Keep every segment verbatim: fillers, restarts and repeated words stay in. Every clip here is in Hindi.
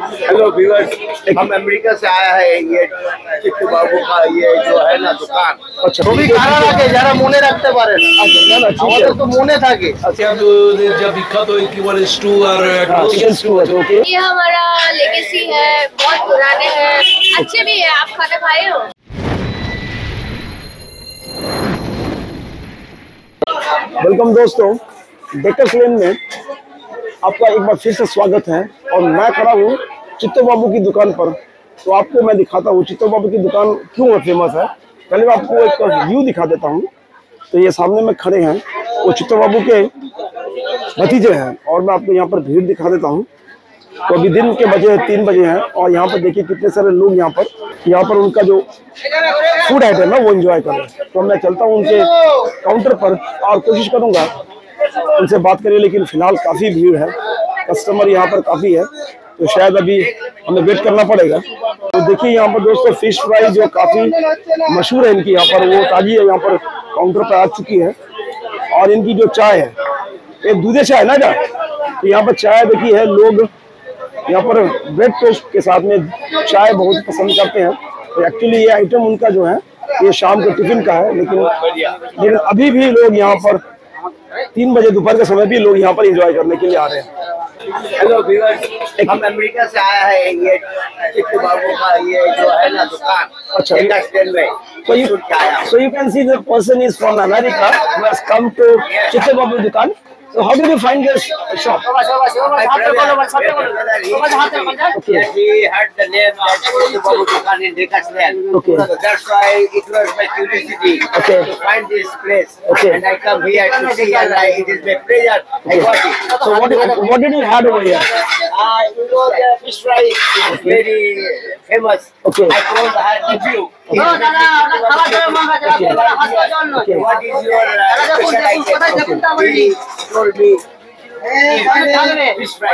हेलो व्यूअर्स, हम अमेरिका से आया है। ये चिट्टू बाबू का ये जो है ना दुकान। আচ্ছা তুমি কারা রাখে যারা মনে রাখতে পারে না? আচ্ছা না না আমাদের তো মনে থাকে। আচ্ছা जो विख्यात है कि वो स्टू और चिकन स्टू है ओके। ये हमारा लेगेसी है, बहुत पुराने हैं, अच्छे भी है। आप खाना खाए हो? वेलकम दोस्तों, डेकर्स लेन में आपका एक बार फिर से स्वागत है। और मैं खड़ा हूँ चित्तो बाबू की दुकान पर। तो आपको मैं दिखाता हूँ चित्तो बाबू की दुकान क्यों फेमस है। पहले मैं आपको एक व्यू दिखा देता हूँ। तो ये सामने में खड़े हैं वो चित्तो बाबू के भतीजे हैं और मैं आपको यहाँ पर भीड़ दिखा देता हूँ। तो अभी दिन के बजे हैं तीन बजे हैं और यहाँ पर देखिए कितने सारे लोग यहाँ पर यहाँ पर उनका जो फूड आइटम है वो एंजॉय कर रहे हैं। तो मैं चलता हूँ उनके काउंटर पर और कोशिश करूँगा उनसे बात करें, लेकिन फिलहाल काफ़ी भीड़ है, कस्टमर यहाँ पर काफ़ी है, तो शायद अभी हमें वेट करना पड़ेगा। तो देखिए यहाँ पर दोस्तों फिश फ्राई जो काफ़ी मशहूर है इनकी, यहाँ पर वो ताजी है, यहाँ पर काउंटर पर आ चुकी है। और इनकी जो चाय है ये दूधे चाय ना क्या, तो यहाँ पर चाय देखिए है, लोग यहाँ पर ब्रेड टोस्ट के साथ में चाय बहुत पसंद करते हैं। तो एक्चुअली ये आइटम उनका जो है ये शाम के टिफिन का है, लेकिन लेकिन अभी भी लोग यहाँ पर तीन बजे दोपहर के समय भी लोग यहाँ पर एंजॉय करने के लिए आ रहे हैं। हेलो व्यूअर्स, हम अमेरिका से आया है। ये चिट्टू बाबू का ये जो है ना दुकान। अच्छा डेकर्स लेन में। So you, so you can see the person is from America who has come to Chitto Babu Dukan. So how did you find this shop? My brother, Okay. he heard the name that Chittu Babu Dukan in Dekers Lane. Okay. So that's why it was my curiosity Okay. to find this place. Okay. And I come here to see, and I, it is my pleasure. I got it. So what what did you have over here? Uh, you know the fish fry is very famous. Okay. I told her review. Okay. Okay. What is your uh, special item? Okay. He told me fish fry.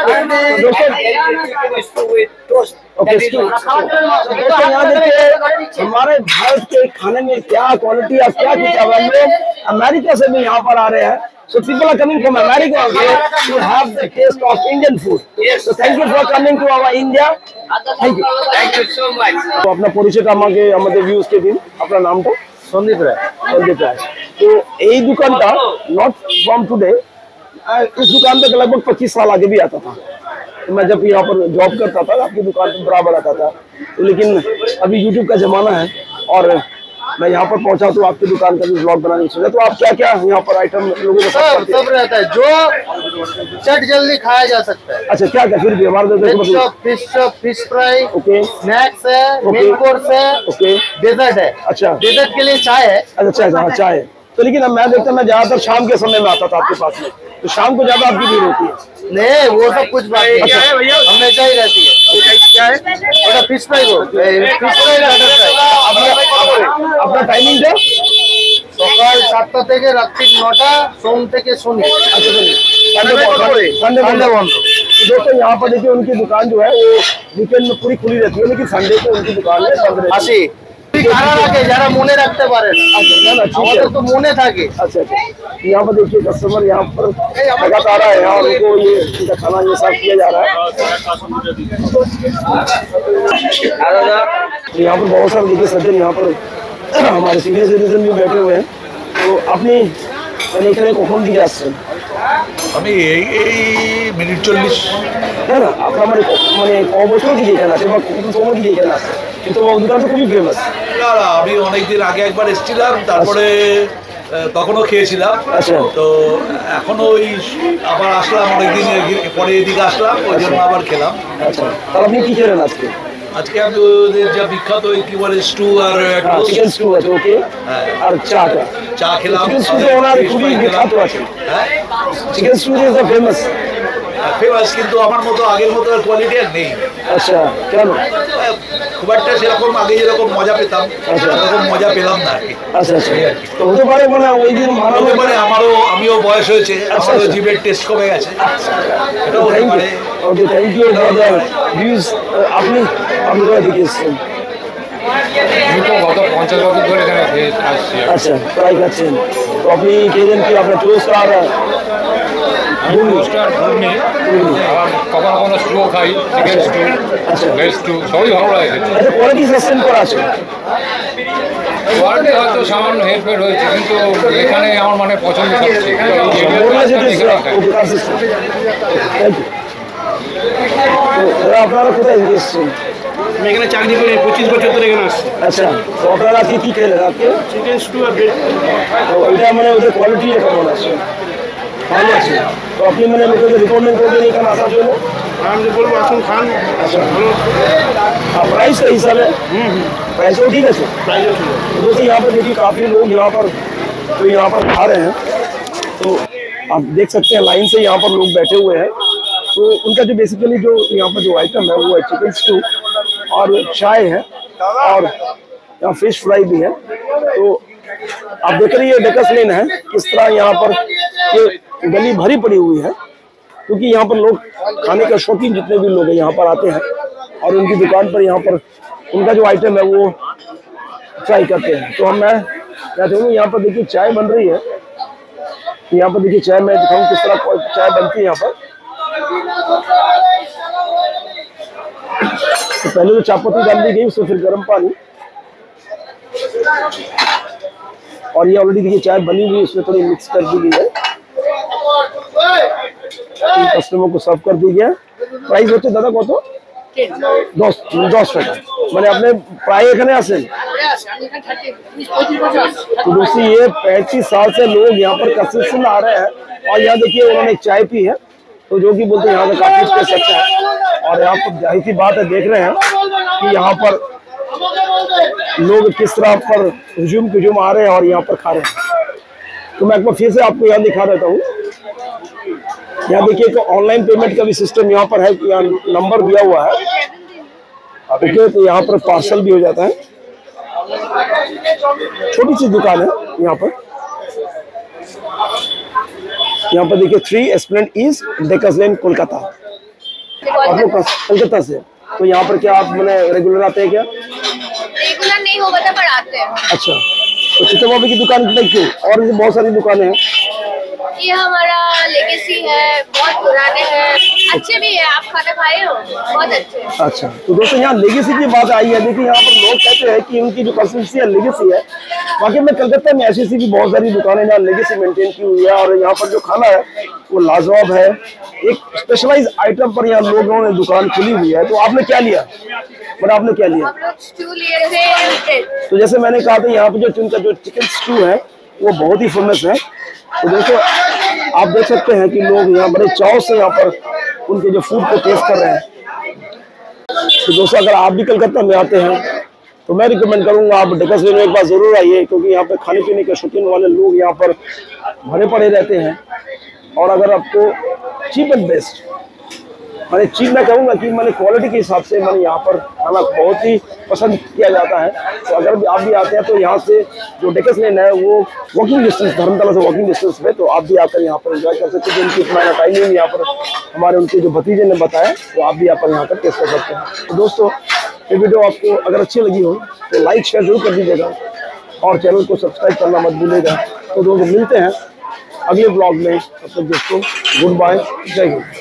With toast. Okay, दोस्तों यहाँ देखिए हमारे भारत के खाने में क्या क्वालिटी और क्या कुछ है। लोग अमेरिका से भी यहाँ पर आ रहे हैं। So people are coming from America also to have the taste of Indian food. So thank you for coming to our India. Thank you. Thank you so much. तो अपना परिचय আমাকে আমাদের ভিউজ के दिन अपना नाम तो संदीप राय। संदीप राय। तो यही दुकान था नॉट फ्रॉम टुडे। इस दुकान पे लगभग पच्चीस साल आगे भी आता था। तो मैं जब यहाँ पर जॉब करता था आपकी दुकान पे बराबर आता था। तो लेकिन अभी यूट्यूब का जमाना है और मैं यहाँ पर पहुंचा तो आपकी दुकान का भी व्लॉग बनाने सोचा। तो आप क्या क्या यहाँ पर आइटम लोगों को सब सब रहता है जो चट जल्दी खाया जा सकता है। अच्छा क्या क्या फिर भी हमारे fish chop, fish chop, fish fry, okay, snacks है, ओके, मेन कोर्स है, ओके, डेजर्ट है। अच्छा डेजर्ट के लिए चाय है। अच्छा अच्छा चाय है। तो लेकिन अब मैं देखता मैं ज्यादातर शाम के समय में आता था आपके पास में, तो शाम को ज्यादा आपकी भीड़ होती है। नहीं वो सब कुछ बात नहीं है, हमेशा ही रहती है। क्या है बड़ा फिश फ्राई को फिश फ्राई अपना टाइमिंग क्या সকাল সাতটা থেকে রাত্রি নটা, সোম থেকে শনি। संडे संडे बंद। दोस्तों यहाँ पर देखिए उनकी दुकान जो है वो वीकेंड में पूरी खुली रहती है, लेकिन संडे को उनकी दुकान है बंद रहती है। আসি কারা রাখে যারা মনে রাখতে পারে না। अच्छा ना ना ठीक है। আমাদের তো মনে থাকে। अच्छा अच्छा यहाँ पर देखिए कस्टमर यहाँ पर लगातार आ रहे हैं और उनको ये इनका खाना ये सर्व किया जा रहा है। यहाँ पर बहुत सारे देखिए सज्जन यहाँ पर हमारे सीनियर सिटीजन भी बैठे हुए हैं। तो अपनी মানে এখানে কখন দিকে আসছেন? আমি এই এই মিনিট চল্লিশ। না না আপনার মানে মানে ক বছর দিকে এখানে আসে বা কত সময় দিকে এখানে আসে? কিন্তু দুকান তো খুবই ফেমাস। না না আমি অনেকদিন আগে একবার এসেছিলাম, তারপরে তখনও খেয়েছিলাম। আচ্ছা তো এখনো ওই আবার আসলাম, অনেকদিন পরে এদিকে আসলাম, ওই জন্য আবার খেলাম। আচ্ছা তাহলে আপনি কি খেলেন আজকে? আজকে আমি ওদের যা বিখ্যাত ওই কি বলে স্টু আর চিকেন স্টু আছে ওকে, আর চাটা চা খেলাম। চিকেন স্টু তো ওনার খুবই বিখ্যাত আছে। হ্যাঁ chicken stew is the famous famous, কিন্তু আমার মতো আগের মতো কোয়ালিটি আর নেই। আচ্ছা কেন? খুব একটা সেরকম আগে যেরকম মজা পেতাম সেরকম মজা পেলাম না আর কি। আচ্ছা আচ্ছা তো হতে পারে মানে ওই দিন হতে পারে আমারও আমিও বয়স হয়েছে, আমারও জিভের টেস্ট কমে গেছে, এটাও হতে পারে। Okay thank you for the views. আপনি আপনি কোথা থেকে এসেছেন? আমি তো গত পঞ্চাশ বছর ধরে এখানে আসছি। আচ্ছা প্রায় খাচ্ছেন। তো আপনি খেয়েছেন কি আপনার টোস্ট আর রোস্টার ঘুগনি আর কখনো কখনো স্টু খাই, চিকেন স্টু, ভেজ স্টু, সবই ভালো লাগে খেতে। আচ্ছা, কোয়ালিটি সিস্টেম করা আছে? কোয়ালিটি হয়তো সামান্য হেরফের হয়েছে, কিন্তু এখানে আমার মানে পছন্দ সবচেয়ে। আপনারা কোথায় এসেছেন? আমি এখানে চাকরি করি, পঁচিশ বছর ধরে এখানে আসছি। আচ্ছা, তো আপনারা কি কি খেলেন আজকে? চিকেন স্টু আর ব্রেড। ওইটা মানে ওদের কোয়ালিটি কেমন আছে? ভালো আছে। তো আপনি মানে লোকেদের রিকমেন্ড করবেন এখানে আসার জন্য? আমি যে বলবো আসুন খান। अच्छा ভালো आप प्राइस का हिसाब है? प्राइस तो ठीक है सर। प्राइस है। दोस्तों यहाँ पर देखिए काफी लोग यहाँ पर तो यहाँ पर खा रहे हैं, तो आप देख सकते हैं लाइन से यहाँ पर लोग बैठे हुए हैं। तो उनका जो बेसिकली जो यहाँ पर जो आइटम है वो है चिकन स्टू और चाय है और यहाँ फिश फ्राई भी है। तो आप देख रही है डेकर्स लेन है किस तरह यहाँ पर ये गली भरी पड़ी हुई है, क्योंकि यहाँ पर लोग खाने का शौकीन जितने भी लोग हैं यहाँ पर आते हैं और उनकी दुकान पर यहाँ पर उनका जो आइटम है वो ट्राई करते हैं। तो हम मैं क्या चाहूँगा, यहाँ पर देखिए चाय बन रही है। यहाँ पर देखिए चाय मैं दिखाऊँ किस तरह चाय बनती है यहाँ पर। तो पहले तो चायपत्ती डाल दी गई, उसमें फिर गर्म पानी, और ये ऑलरेडी देखिए चाय बनी हुई है, उसमें थोड़ी मिक्स कर दी गई है, कस्टमर को सर्व कर दी गया। प्राइस হচ্ছে দাদা কত? দশ দশ টাকা। মানে আপনি প্রায় এখানে আসেন? तो दोस्तों ये पैंतीस साल से लोग यहाँ पर कंसिस्टेंट आ रहे हैं और यहाँ देखिए उन्होंने चाय पी है, तो जो कि बोलते हैं यहाँ का काफी टेस्ट अच्छा है। और यहाँ पर जाहिर सी बात है, देख रहे हैं कि यहाँ पर लोग किस तरह पर हुजूम हुजूम आ रहे हैं और यहाँ पर खा रहे हैं। तो मैं एक बार फिर से आपको यहाँ दिखा देता हूँ। यहाँ देखिए एक ऑनलाइन पेमेंट का भी सिस्टम यहाँ पर है, यहाँ नंबर दिया हुआ है, देखिए तो यहाँ पर पार्सल भी हो जाता है। छोटी सी दुकान है यहाँ पर। यहाँ पर देखिए three Esplanade East Deckers Lane Kolkata. आप लोग कोलकाता से, तो यहाँ पर क्या आप मैंने रेगुलर आते हैं क्या? रेगुलर नहीं होगा तो पर आते हैं। अच्छा, तो चित्तबाबू की दुकान कितनी क्यों? और भी बहुत सारी दुकानें हैं। ये हमारा लेगेसी है, बहुत पुराने हैं, अच्छे भी है। आप खाना खाए हो? बहुत अच्छे हैं। अच्छा, तो दोस्तों यहाँ लेगेसी की बात आई है। देखिए यहाँ पर लोग कहते हैं कि उनकी जो कंसिस्टेंसी है लेगेसी है। बाकी में कलकत्ता में ऐसी ऐसी भी बहुत सारी दुकानें जहाँ लेगेसी मेंटेन की हुई है, और यहाँ पर जो खाना है वो लाजवाब है। एक स्पेशलाइज आइटम पर यहाँ लोगों ने दुकान खुली हुई है। तो आपने क्या लिया? बट आपने क्या लिया? हम लोग स्टू लिए थे। तो जैसे मैंने कहा था, यहाँ पे जो उनका जो चिकन स्टू है वो बहुत ही फेमस है। तो दोस्तों आप देख सकते हैं कि लोग यहाँ बड़े चाव से यहाँ पर उनके जो फूड को टेस्ट कर रहे हैं। तो दोस्तों अगर आप भी कलकत्ता में आते हैं तो मैं रिकमेंड करूंगा आप डेकर्स लेन में एक बार जरूर आइए, क्योंकि यहाँ पे खाने पीने के शौकीन वाले लोग यहाँ पर भरे पड़े रहते हैं। और अगर आपको चीप एंड बेस्ट, मैंने चीप मैं कहूँगा कि मैंने क्वालिटी के हिसाब से मैंने यहाँ पर खाना बहुत ही पसंद किया जाता है। तो अगर भी आप भी आते हैं तो यहाँ से जो डेकर्स लेन है वो वॉकिंग डिस्टेंस, धर्मतला से वॉकिंग डिस्टेंस पे, तो आप भी आकर यहाँ पर एंजॉय कर सकते हैं। उनकी इतना टाइमिंग यहाँ पर हमारे उनके जो भतीजे ने बताया, तो आप भी यहाँ पर यहाँ पर टेस्ट कर सकते हैं। तो दोस्तों ये वीडियो आपको अगर अच्छी लगी हो तो लाइक शेयर जरूर कर दीजिएगा और चैनल को सब्सक्राइब करना मत भूलिएगा। तो दोस्तों मिलते हैं अगले ब्लॉग में, तब तक दोस्तों गुड बाय, जय हिंद।